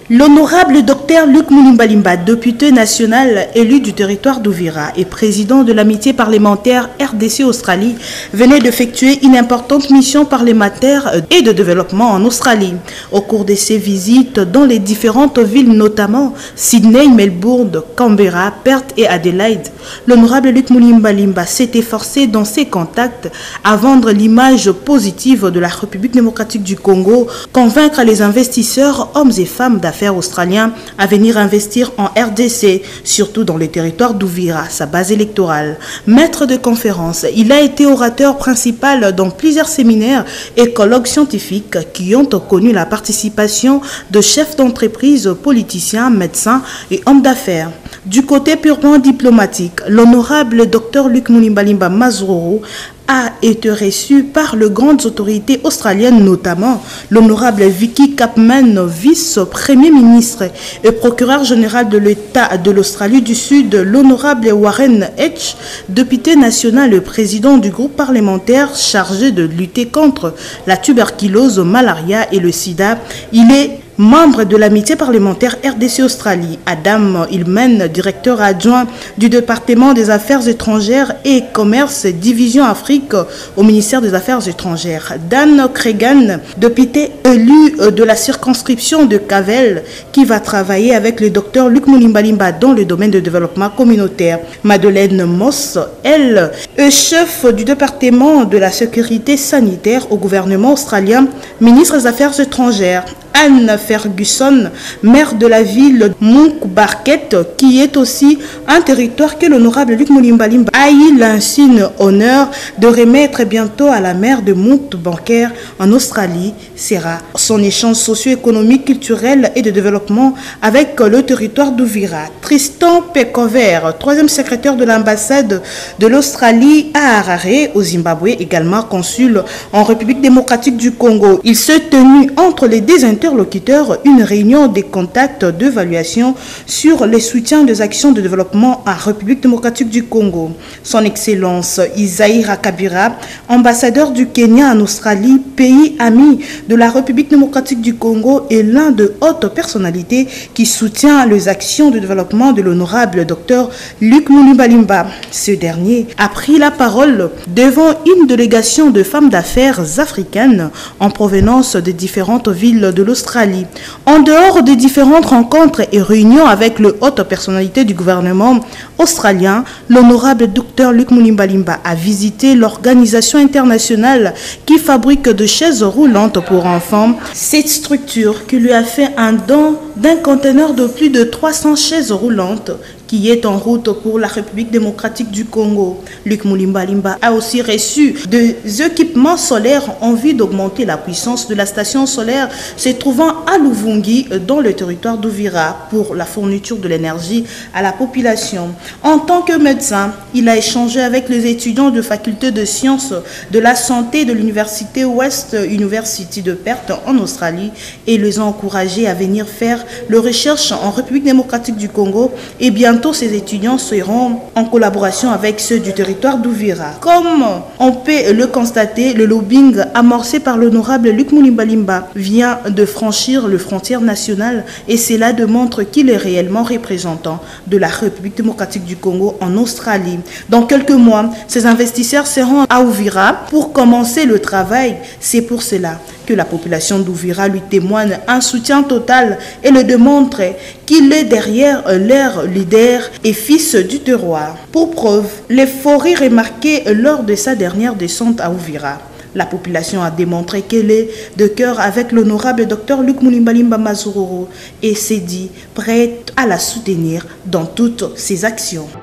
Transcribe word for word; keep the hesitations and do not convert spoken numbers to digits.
L'honorable docteur Luc Moulimba-Limba, député national élu du territoire d'Ouvira et président de l'amitié parlementaire R D C-Australie, venait d'effectuer une importante mission parlementaire et de développement en Australie. Au cours de ses visites dans les différentes villes, notamment Sydney, Melbourne, Canberra, Perth et Adelaide, l'honorable Luc Moulimba-Limba s'est efforcé dans ses contacts à vendre l'image positive de la République démocratique du Congo, convaincre les investisseurs, hommes et femmes d'affaires australiens à venir investir en R D C, surtout dans les territoires d'Ouvira, sa base électorale. Maître de conférences, il a été orateur principal dans plusieurs séminaires et colloques scientifiques qui ont connu la participation de chefs d'entreprise, politiciens, médecins et hommes d'affaires. Du côté purement diplomatique, l'honorable docteur Luc Moulimba-Limba Mazroro a été reçu par les grandes autorités australiennes, notamment l'honorable Vicky Capman, vice-premier ministre et procureur général de l'État de l'Australie du Sud, l'honorable Warren H, député national et président du groupe parlementaire chargé de lutter contre la tuberculose, malaria et le sida. Il est membre de l'amitié parlementaire R D C-Australie. Adam Hillman, directeur adjoint du département des affaires étrangères et commerce, division Afrique au ministère des Affaires étrangères. Dan Cregan, député élu de la circonscription de Cavel, qui va travailler avec le docteur Luc Moulimba-Limba dans le domaine de développement communautaire. Madeleine Moss, elle, est chef du département de la sécurité sanitaire au gouvernement australien, ministre des Affaires étrangères. Anne Ferguson, maire de la ville de Mount-Barket, qui est aussi un territoire que l'honorable Luc Moulimba-Limba a eu l'insigne honneur de remettre bientôt à la maire de Mount-Barket en Australie, sera son échange socio-économique, culturel et de développement avec le territoire d'Ouvira. Tristan Pecover, troisième secrétaire de l'ambassade de l'Australie à Harare, au Zimbabwe, également consul en République démocratique du Congo. Il s'est tenu entre les deux interlocuteurs une réunion des contacts d'évaluation sur les soutiens des actions de développement en République démocratique du Congo. Son Excellence Isaïe Rakabira, ambassadeur du Kenya en Australie, pays ami de la République démocratique du Congo, est l'un de hautes personnalités qui soutient les actions de développement de l'honorable docteur Luc Moulimba-Limba. Ce dernier a pris la parole devant une délégation de femmes d'affaires africaines en provenance des différentes villes de l'Australie. En dehors des différentes rencontres et réunions avec les hautes personnalités du gouvernement australien, l'honorable docteur Luc Moulimba-Limba a visité l'organisation internationale qui fabrique de chaises roulantes pour enfants. Cette structure qui lui a fait un don d'un conteneur de plus de trois cents chaises roulantes qui est en route pour la République démocratique du Congo. Luc Moulimba-Limba a aussi reçu des équipements solaires en vue d'augmenter la puissance de la station solaire se trouvant à Luvungi dans le territoire d'Ouvira pour la fourniture de l'énergie à la population. En tant que médecin, il a échangé avec les étudiants de faculté de sciences de la santé de l'université West University de Perth en Australie et les a encouragés à venir faire leurs recherches en République démocratique du Congo et bien Bientôt, ces étudiants seront en collaboration avec ceux du territoire d'Ouvira. Comme on peut le constater, le lobbying amorcé par l'honorable Luc Moulimba-Limba vient de franchir les frontières nationales et cela démontre qu'il est réellement représentant de la République démocratique du Congo en Australie. Dans quelques mois, ces investisseurs seront à Ouvira pour commencer le travail. C'est pour cela que la population d'Ouvira lui témoigne un soutien total et le démontre qu'il est derrière leur leader et fils du terroir. Pour preuve, l'euphorie remarquée lors de sa dernière descente à Ouvira. La population a démontré qu'elle est de cœur avec l'honorable docteur Luc Moulimba-Limba Mazroro et s'est dit prête à la soutenir dans toutes ses actions.